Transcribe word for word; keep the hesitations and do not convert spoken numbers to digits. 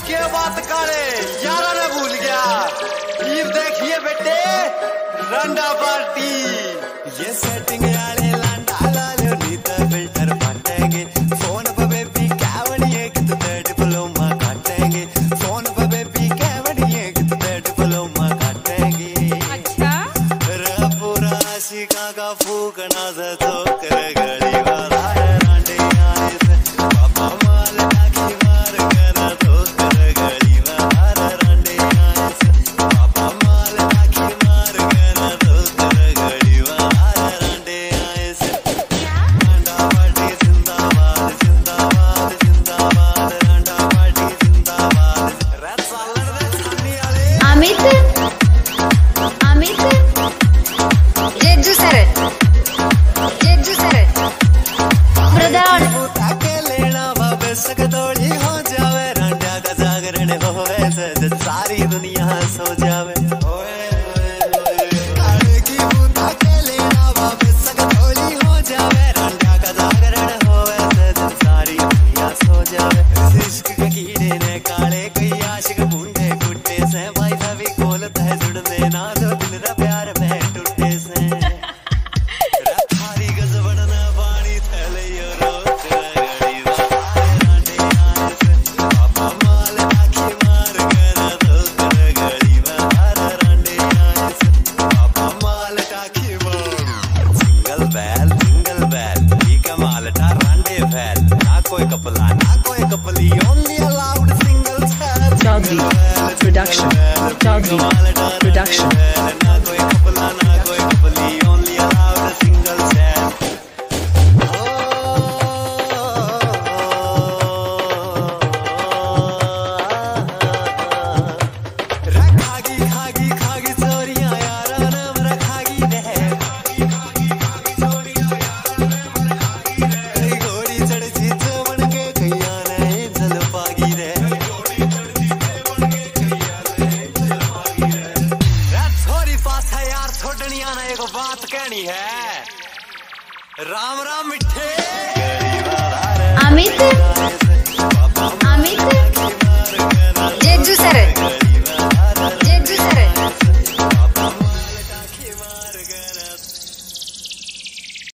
के बात काले यारा ने भूल गया। ये देखिए बेटे रंडा पार्टी ये सेटिंग वाले लांडा लाले नीत फिल्टर बांटेंगे फोन पे बेबी कावड़िए कि तू डिप्लोमा काटेंगे फोन पे बेबी कावड़िए कि तू डिप्लोमा काटेंगे। अच्छा रे पूरा शिका का फूकना से तो कर गली वाला रांडे आए से पापा माल लागी मार कर तो कर गली वाला रांडे आए से पापा माल लागी मार कर तो कर गली वाला रांडे आए से। रंडा पार्टी जिंदाबाद जिंदाबाद जिंदाबाद रंडा पार्टी जिंदाबाद। रेड सालन रे छानी वाले अमित अमित जेजू सर जेजू सर प्रधान के लेना बाबे सकदोड़ी हो जावे रंडा का जागरण होवे से सारी दुनिया सो जावे। काले की बूता के लेना बाबे सकदोड़ी हो जावे रंडा का जागरण होवे से सारी दुनिया सो जावे। इश्क के कीड़े ने काले कई आशिक बूंदे गुट्टे से भाई सभी कोलत है जुड़ देना तो दिल रा प्यार में टूटे से। थारी गजबड़ना पानी थले यो रोक गड़ी रांडे आए से पापा माल लागी मार कर तो कर गड़ी वाला रांडे आए से पापा माल टाकी मार। सिंगल बैल सिंगल बैल ये कमाल टा रांडे बैल ना कोई कपला ना कोई कपली only allowed single ball. Doggy Production. Doggy Production. ना कोई कपला ना कोई कपली ओनली अलाउड सिंगल बैल। खागी खागी खागी चोरियां यारा नाम रखागी रे घोड़ी चढ़ जीत बन के कैया ने जल पागी रे। थोड़ी पास है यार छोड़निया ने एक बात कहनी है। राम राम मिठे अमित